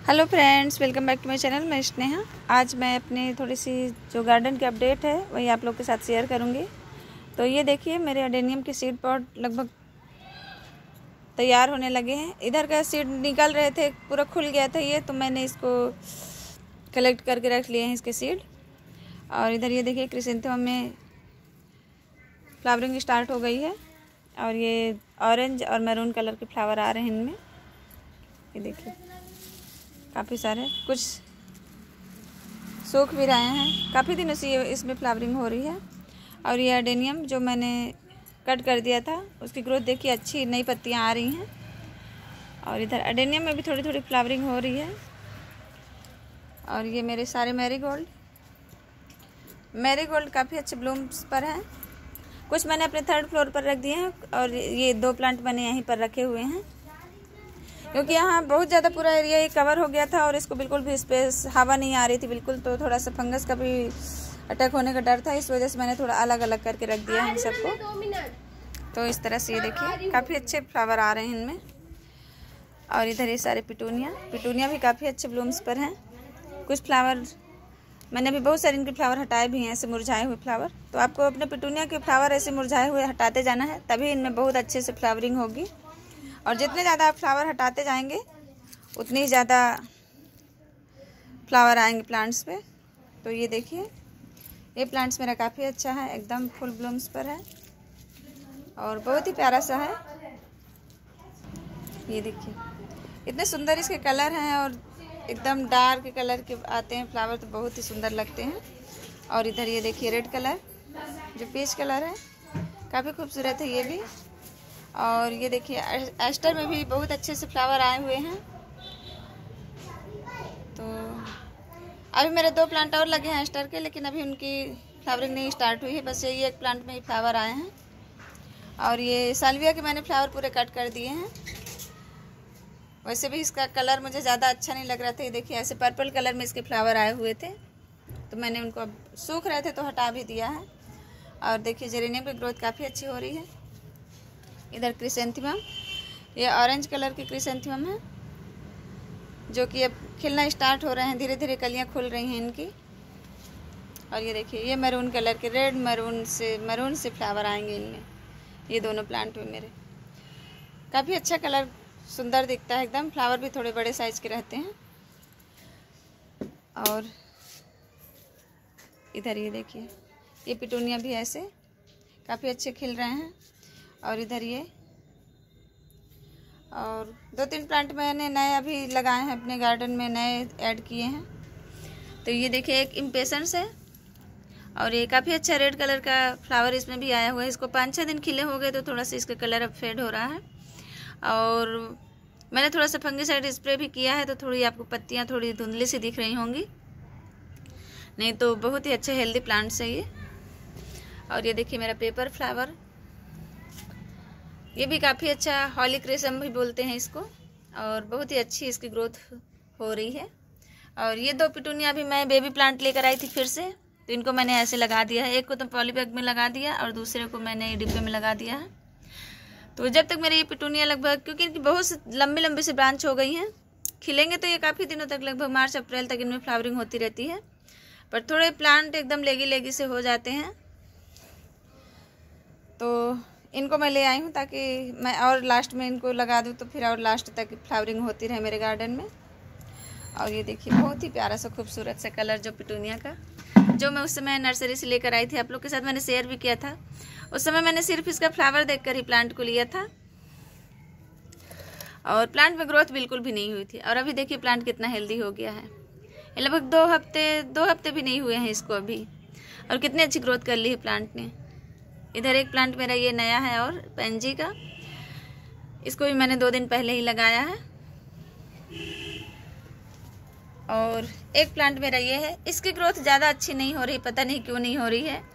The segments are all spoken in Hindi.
Hello friends, welcome back to my channel. मैं स्नेहा। आज मैं अपनी थोड़ी सी जो गार्डन की अपडेट है वही आप लोग के साथ शेयर करूंगी। तो ये देखिए, मेरे अडेनियम के सीड पॉट लगभग तैयार होने लगे हैं। इधर का सीड निकल रहे थे, पूरा खुल गया था ये, तो मैंने इसको कलेक्ट करके रख लिए हैं इसके सीड। और इधर ये देखिए, क्रिसेंथेमम में फ्लावरिंग स्टार्ट हो गई है और ये ऑरेंज और मैरून कलर के फ्लावर आ रहे हैं इनमें। ये देखिए, काफ़ी सारे, कुछ सूख भी रहे हैं। काफ़ी दिनों से ये इसमें फ्लावरिंग हो रही है। और ये अडेनियम जो मैंने कट कर दिया था, उसकी ग्रोथ देखिए, अच्छी नई पत्तियां आ रही हैं। और इधर अडेनियम में भी थोड़ी थोड़ी फ्लावरिंग हो रही है। और ये मेरे सारे मैरीगोल्ड काफ़ी अच्छे ब्लूम्स पर हैं। कुछ मैंने अपने 3rd फ्लोर पर रख दिए हैं और ये 2 प्लांट मैंने यहीं पर रखे हुए हैं, क्योंकि यहाँ बहुत ज़्यादा पूरा एरिया ये कवर हो गया था और इसको बिल्कुल भी स्पेस, हवा नहीं आ रही थी बिल्कुल, तो थोड़ा सा फंगस का भी अटैक होने का डर था। इस वजह से मैंने थोड़ा अलग अलग करके रख दिया है इन सबको। तो इस तरह से ये देखिए, काफ़ी अच्छे फ्लावर आ रहे हैं इनमें। और इधर ये सारे पिटूनिया भी काफ़ी अच्छे ब्लूम्स पर हैं। कुछ फ्लावर मैंने अभी बहुत सारे इनके फ्लावर हटाए भी हैं, ऐसे मुरझाए हुए फ्लावर। तो आपको अपने पिटूनिया के फ्लावर ऐसे मुरझाए हुए हटाते जाना है, तभी इनमें बहुत अच्छे से फ्लावरिंग होगी। और जितने ज़्यादा आप फ्लावर हटाते जाएंगे उतनी ज़्यादा फ्लावर आएंगे प्लांट्स पे। तो ये देखिए, ये प्लांट्स मेरा काफ़ी अच्छा है, एकदम फुल ब्लूम्स पर है और बहुत ही प्यारा सा है। ये देखिए, इतने सुंदर इसके कलर हैं और एकदम डार्क कलर के आते हैं फ्लावर, तो बहुत ही सुंदर लगते हैं। और इधर ये देखिए, रेड कलर जो पीच कलर है, काफ़ी खूबसूरत है ये भी। और ये देखिए, एस्टर में भी बहुत अच्छे से फ्लावर आए हुए हैं। तो अभी मेरे 2 प्लांट और लगे हैं एस्टर के, लेकिन अभी उनकी फ्लावरिंग नहीं स्टार्ट हुई है, बस यही एक प्लांट में ही फ्लावर आए हैं। और ये साल्विया के मैंने फ्लावर पूरे कट कर दिए हैं। वैसे भी इसका कलर मुझे ज़्यादा अच्छा नहीं लग रहा था। ये देखिए, ऐसे पर्पल कलर में इसके फ्लावर आए हुए थे, तो मैंने उनको, अब सूख रहे थे तो हटा भी दिया है। और देखिए, जेरेनियम की ग्रोथ काफ़ी अच्छी हो रही है। इधर क्रिसेंथेमम, ये ऑरेंज कलर के क्रिसेंथेमम है, जो कि अब खिलना स्टार्ट हो रहे हैं, धीरे धीरे कलियां खुल रही हैं इनकी। और ये देखिए, ये मैरून कलर के, रेड मैरून से फ्लावर आएंगे इनमें। ये दोनों प्लांट में मेरे काफ़ी अच्छा कलर, सुंदर दिखता है एकदम। फ्लावर भी थोड़े बड़े साइज के रहते हैं। और इधर ये देखिए, ये पिटूनिया भी ऐसे काफ़ी अच्छे खिल रहे हैं। और इधर ये, और 2-3 प्लांट मैंने नए अभी लगाए हैं अपने गार्डन में, नए ऐड किए हैं। तो ये देखिए, एक इम्पेशंस है और ये काफ़ी अच्छा रेड कलर का फ्लावर इसमें भी आया हुआ है। इसको 5-6 दिन खिले हो गए, तो थोड़ा सा इसका कलर अब फेड हो रहा है। और मैंने थोड़ा सा फंगीसाइड स्प्रे भी किया है, तो थोड़ी आपको पत्तियाँ थोड़ी धुंधली सी दिख रही होंगी, नहीं तो बहुत ही अच्छे हेल्दी प्लांट्स है ये। और ये देखिए, मेरा पेपर फ्लावर, ये भी काफ़ी अच्छा, हॉलीक्रेसम भी बोलते हैं इसको, और बहुत ही अच्छी इसकी ग्रोथ हो रही है। और ये 2 पिटूनिया भी मैं बेबी प्लांट लेकर आई थी फिर से, तो इनको मैंने ऐसे लगा दिया है। एक को तो पॉलीबैग में लगा दिया और दूसरे को मैंने डिब्बे में लगा दिया है। तो जब तक मेरे ये पिटूनिया लगभग, क्योंकि इनकी बहुत लंबी लंबी से ब्रांच हो गई हैं, खिलेंगे तो ये काफ़ी दिनों तक, लगभग मार्च अप्रैल तक इनमें फ्लावरिंग होती रहती है। पर थोड़े प्लांट एकदम लेगी से हो जाते हैं, तो इनको मैं ले आई हूँ ताकि मैं और लास्ट में इनको लगा दूँ, तो फिर और लास्ट तक फ्लावरिंग होती रहे मेरे गार्डन में। और ये देखिए, बहुत ही प्यारा सा खूबसूरत सा कलर जो पिटूनिया का, जो मैं उस समय नर्सरी से लेकर आई थी, आप लोग के साथ मैंने शेयर भी किया था। उस समय मैंने सिर्फ इसका फ्लावर देखकर ही प्लांट को लिया था और प्लांट में ग्रोथ बिल्कुल भी नहीं हुई थी। और अभी देखिए, प्लांट कितना हेल्दी हो गया है। लगभग 2 हफ्ते भी नहीं हुए हैं इसको अभी, और कितनी अच्छी ग्रोथ कर ली है प्लांट ने। इधर एक प्लांट मेरा ये नया है, और पेंजी का, इसको भी मैंने 2 दिन पहले ही लगाया है। और एक प्लांट मेरा ये है, इसकी ग्रोथ ज़्यादा अच्छी नहीं हो रही, पता नहीं क्यों नहीं हो रही है।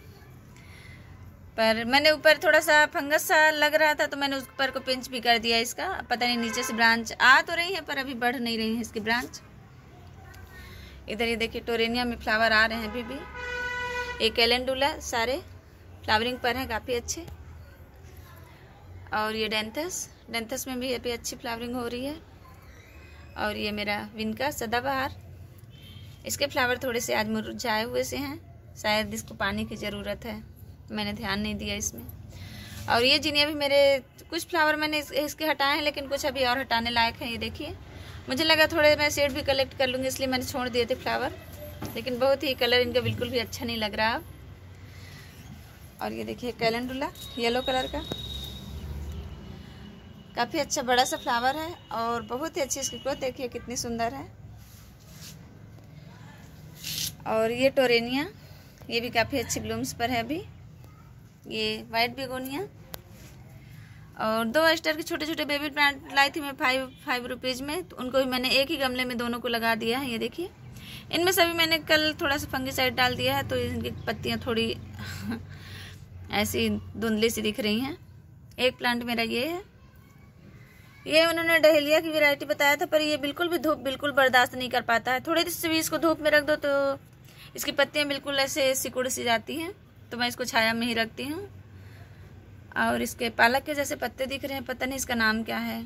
पर मैंने ऊपर थोड़ा सा फंगस सा लग रहा था, तो मैंने उस ऊपर को पिंच भी कर दिया इसका। पता नहीं नीचे से ब्रांच आ तो रही है, पर अभी बढ़ नहीं रही है इसकी ब्रांच। इधर ये देखिए, टोरेनिया में फ्लावर आ रहे हैं अभी भी। एक कैलेंडुला सारे फ्लावरिंग पर हैं, काफ़ी अच्छे। और ये डेंथस में भी अभी अच्छी फ्लावरिंग हो रही है। और ये मेरा विनका सदाबहार, इसके फ्लावर थोड़े से आज मुरझाए हुए से हैं, शायद इसको पानी की ज़रूरत है, मैंने ध्यान नहीं दिया इसमें। और ये जिनिया भी मेरे कुछ फ्लावर मैंने इसके हटाए हैं, लेकिन कुछ अभी और हटाने लायक हैं। ये देखिए, मुझे लगा थोड़े मैं सीड भी कलेक्ट कर लूँगी, इसलिए मैंने छोड़ दिए थे फ्लावर, लेकिन बहुत ही कलर इनका बिल्कुल भी अच्छा नहीं लग रहा अब। और ये देखिए कैलेंडुला येलो कलर का, काफ़ी अच्छा बड़ा सा फ्लावर है और बहुत ही अच्छी इसकी ग्रोथ देखिए कितनी सुंदर है। और ये टोरेनिया, ये भी काफ़ी अच्छी ब्लूम्स पर है अभी। ये वाइट बेगोनिया और 2 स्टार के छोटे छोटे बेबी प्लांट लाई थी मैं 5 रुपीज़ में, तो उनको भी मैंने एक ही गमले में दोनों को लगा दिया है। ये देखिए, इनमें सभी मैंने कल थोड़ा सा फंगीसाइड डाल दिया है, तो इनकी पत्तियाँ थोड़ी ऐसी धुंधली सी दिख रही हैं। एक प्लांट मेरा ये है, ये उन्होंने डहेलिया की वैरायटी बताया था, पर ये बिल्कुल भी धूप बिल्कुल बर्दाश्त नहीं कर पाता है। थोड़ी सी भी इसको धूप में रख दो तो इसकी पत्तियाँ बिल्कुल ऐसे सिकुड़ सी जाती हैं, तो मैं इसको छाया में ही रखती हूँ। और इसके पालक के जैसे पत्ते दिख रहे हैं, पता नहीं इसका नाम क्या है।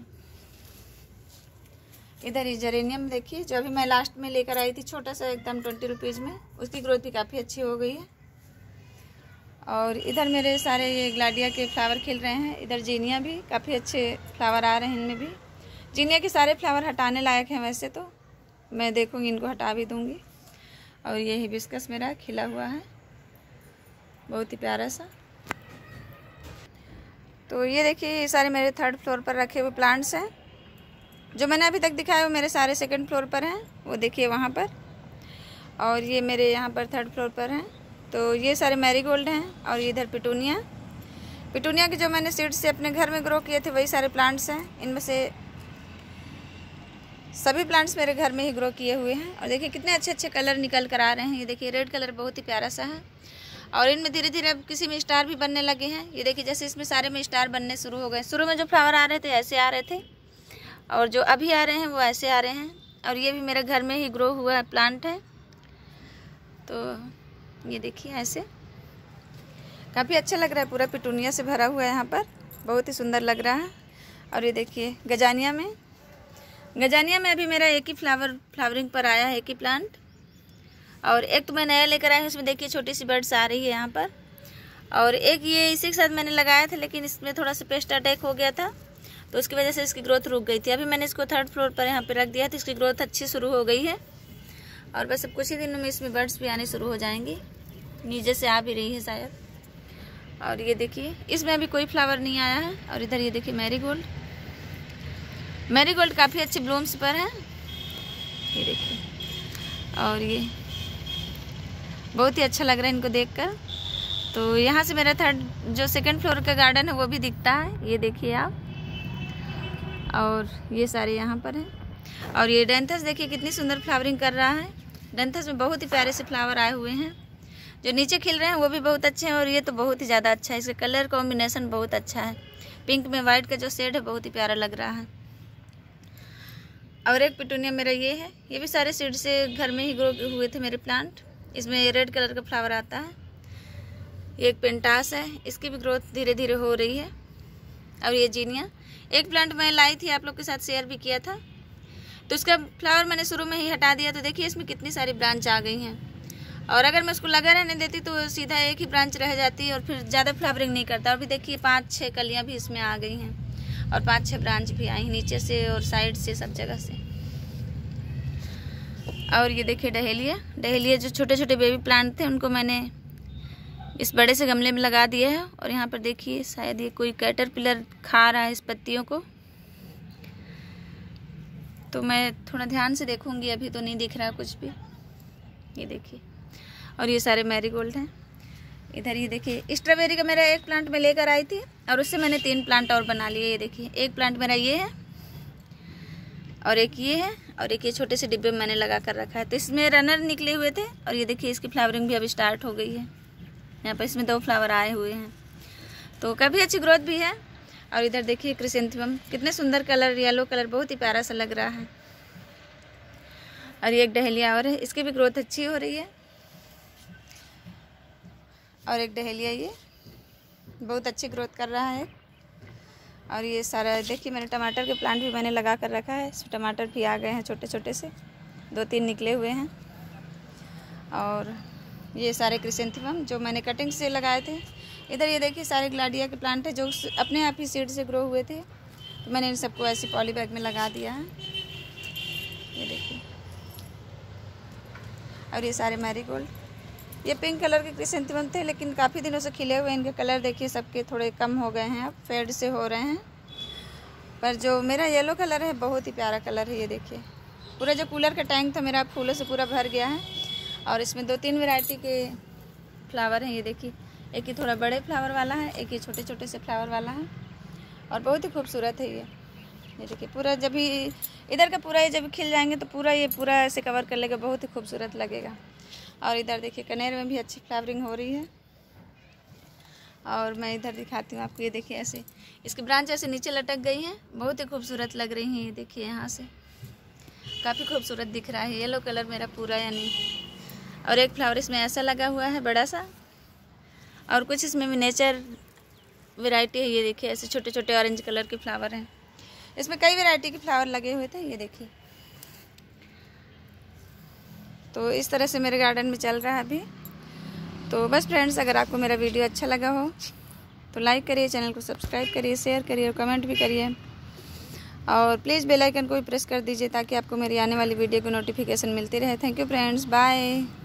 इधर ये जेरेनियम देखिए, जो अभी मैं लास्ट में लेकर आई थी, छोटा सा एकदम 20 रुपीज़ में, उसकी ग्रोथ भी काफ़ी अच्छी हो गई है। और इधर मेरे सारे ये ग्लाडिया के फ्लावर खिल रहे हैं। इधर जीनिया भी काफ़ी अच्छे फ्लावर आ रहे हैं, इनमें भी। जीनिया के सारे फ्लावर हटाने लायक हैं वैसे तो, मैं देखूँगी इनको हटा भी दूँगी। और ये हिबिस्कस मेरा खिला हुआ है, बहुत ही प्यारा सा। तो ये देखिए, ये सारे मेरे 3rd फ्लोर पर रखे हुए प्लांट्स हैं। जो मैंने अभी तक दिखाया वो मेरे सारे 2nd फ्लोर पर हैं, वो देखिए वहाँ पर। और ये मेरे यहाँ पर 3rd फ्लोर पर हैं। तो ये सारे मैरीगोल्ड हैं। और इधर पिटूनिया के जो मैंने सीड्स से अपने घर में ग्रो किए थे वही सारे प्लांट्स हैं। इनमें से सभी प्लांट्स मेरे घर में ही ग्रो किए हुए हैं। और देखिए कितने अच्छे अच्छे कलर निकल कर आ रहे हैं। ये देखिए रेड कलर बहुत ही प्यारा सा है। और इनमें धीरे धीरे अब किसी में स्टार भी बनने लगे हैं। ये देखिए जैसे इसमें सारे में स्टार बनने शुरू हो गए। शुरू में जो फ्लावर आ रहे थे ऐसे आ रहे थे, और जो अभी आ रहे हैं वो ऐसे आ रहे हैं। और ये भी मेरे घर में ही ग्रो हुआ है प्लांट है। तो ये देखिए ऐसे काफ़ी अच्छा लग रहा है, पूरा पिटूनिया से भरा हुआ है यहाँ पर, बहुत ही सुंदर लग रहा है। और ये देखिए गजानिया में अभी मेरा एक ही फ्लावरिंग पर आया है, एक ही प्लांट। और एक तो मैं नया लेकर आई हूँ, उसमें देखिए छोटी सी बर्ड्स आ रही है यहाँ पर। और एक ये इसी के साथ मैंने लगाया था, लेकिन इसमें थोड़ा सा पेस्ट अटैक हो गया था, तो उसकी वजह से इसकी ग्रोथ रुक गई थी। अभी मैंने इसको 3rd फ्लोर पर यहाँ पे रख दिया, तो इसकी ग्रोथ अच्छी शुरू हो गई है। और बस अब कुछ ही दिनों में इसमें बर्ड्स भी आने शुरू हो जाएंगी, नीचे से आ भी रही है शायद। और ये देखिए इसमें अभी कोई फ्लावर नहीं आया है। और इधर ये देखिए मैरीगोल्ड काफ़ी अच्छे ब्लूम्स पर हैं, ये देखिए। और ये बहुत ही अच्छा लग रहा है इनको देखकर। तो यहाँ से मेरा जो 2nd फ्लोर का गार्डन है वो भी दिखता है, ये देखिए आप। और ये सारे यहाँ पर हैं। और ये डेंथस देखिए कितनी सुंदर फ्लावरिंग कर रहा है। डेंथस में बहुत ही प्यारे से फ्लावर आए हुए हैं। जो नीचे खिल रहे हैं वो भी बहुत अच्छे हैं, और ये तो बहुत ही ज़्यादा अच्छा है। इसका कलर कॉम्बिनेशन बहुत अच्छा है, पिंक में वाइट का जो शेड है बहुत ही प्यारा लग रहा है। और एक पिटूनिया मेरा ये है, ये भी सारे सीड से घर में ही ग्रो हुए थे मेरे प्लांट। इसमें रेड कलर का फ्लावर आता है। ये एक पेंटास है, इसकी भी ग्रोथ धीरे धीरे हो रही है। और ये जीनिया, एक प्लांट मैं लाई थी, आप लोग के साथ शेयर भी किया था, तो उसका फ्लावर मैंने शुरू में ही हटा दिया। तो देखिए इसमें कितनी सारी ब्रांच आ गई हैं। और अगर मैं उसको लगा रहने देती तो सीधा एक ही ब्रांच रह जाती और फिर ज़्यादा फ्लावरिंग नहीं करता। और भी देखिए 5-6 कलियाँ भी इसमें आ गई हैं, और 5-6 ब्रांच भी आई नीचे से और साइड से, सब जगह से। और ये देखिए डहेलिया जो छोटे छोटे बेबी प्लांट थे उनको मैंने इस बड़े से गमले में लगा दिया है। और यहाँ पर देखिए शायद ये कोई कैटरपिलर खा रहा है इस पत्तियों को, तो मैं थोड़ा ध्यान से देखूंगी, अभी तो नहीं दिख रहा कुछ भी। ये देखिए, और ये सारे मैरीगोल्ड हैं। इधर ये देखिए स्ट्रॉबेरी का मेरा एक प्लांट मैं लेकर आई थी, और उससे मैंने 3 प्लांट और बना लिए। ये देखिए एक प्लांट मेरा ये है, और एक ये है, और एक ये छोटे से डिब्बे में मैंने लगा कर रखा है। तो इसमें रनर निकले हुए थे, और ये देखिए इसकी फ्लावरिंग भी अभी स्टार्ट हो गई है। यहाँ पर इसमें 2 फ्लावर आए हुए हैं, तो काफ़ी अच्छी ग्रोथ भी है। और इधर देखिए क्रिसेंथेमम, कितने सुंदर कलर, येलो कलर, बहुत ही प्यारा सा लग रहा है। और ये एक डहेलिया और है, इसकी भी ग्रोथ अच्छी हो रही है। और एक डहेलिया ये बहुत अच्छी ग्रोथ कर रहा है। और ये सारा देखिए, मैंने टमाटर के प्लांट भी मैंने लगा कर रखा है। इसमें टमाटर भी आ गए हैं छोटे छोटे से, 2-3 निकले हुए हैं। और ये सारे क्रिसेंथेमम जो मैंने कटिंग से लगाए थे। इधर ये देखिए सारे ग्लाडिया के प्लांट है जो अपने आप ही सीड से ग्रो हुए थे, तो मैंने इन सबको ऐसी पॉली बैग में लगा दिया है, ये देखिए। और ये सारे मैरीगोल्ड, ये पिंक कलर के क्रिसेंथेमम थे लेकिन काफ़ी दिनों से खिले हुए। इनके कलर देखिए सबके थोड़े कम हो गए हैं, अब फेड से हो रहे हैं। पर जो मेरा येलो कलर है बहुत ही प्यारा कलर है, ये देखिए। पूरा जो कूलर का टैंक था मेरा फूलों से पूरा भर गया है। और इसमें 2-3 वैरायटी के फ्लावर हैं, ये देखिए। एक ये थोड़ा बड़े फ्लावर वाला है, एक ये छोटे छोटे से फ्लावर वाला है, और बहुत ही खूबसूरत है ये देखिए। पूरा जब भी इधर का पूरा ये जब खिल जाएंगे तो पूरा ये पूरा ऐसे कवर कर लेगा, बहुत ही खूबसूरत लगेगा। और इधर देखिए कनेर में भी अच्छी फ्लावरिंग हो रही है। और मैं इधर दिखाती हूँ आपको, ये देखिए ऐसे इसकी ब्रांच ऐसे नीचे लटक गई हैं, बहुत ही खूबसूरत लग रही हैं। ये देखिए यहाँ से काफ़ी खूबसूरत दिख रहा है येलो कलर मेरा पूरा, यानी। और एक फ्लावर इसमें ऐसा लगा हुआ है बड़ा सा, और कुछ इसमें मिनिएचर वैरायटी है, ये देखिए ऐसे छोटे छोटे ऑरेंज कलर के फ्लावर हैं। इसमें कई वैरायटी के फ्लावर लगे हुए थे, ये देखिए। तो इस तरह से मेरे गार्डन में चल रहा है अभी। तो बस फ्रेंड्स, अगर आपको मेरा वीडियो अच्छा लगा हो तो लाइक करिए, चैनल को सब्सक्राइब करिए, शेयर करिए और कमेंट भी करिए। और प्लीज़ बेल आइकन को भी प्रेस कर दीजिए ताकि आपको मेरी आने वाली वीडियो की नोटिफिकेशन मिलती रहे। Thank you friends, bye.